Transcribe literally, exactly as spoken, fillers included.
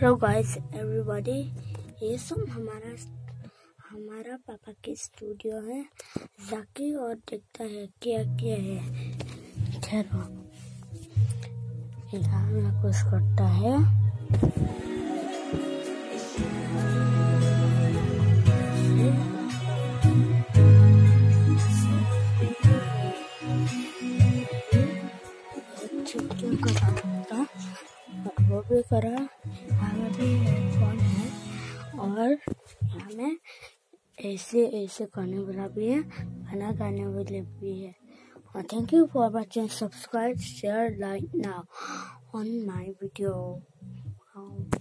Hello guys everybody, ये सब हमारा हमारा पापा के स्टूडियो है। जाकी और देखता है क्या क्या है। चलो यहाँ में कुछ करता है। चिट्ठियों का काम था और वो भी करा। यहाँ भी फोन है और यहाँ में ऐसे ऐसे करने वाला भी है, खाना खाने वाले भी है। और thank you for watching, subscribe, share, like now on my video.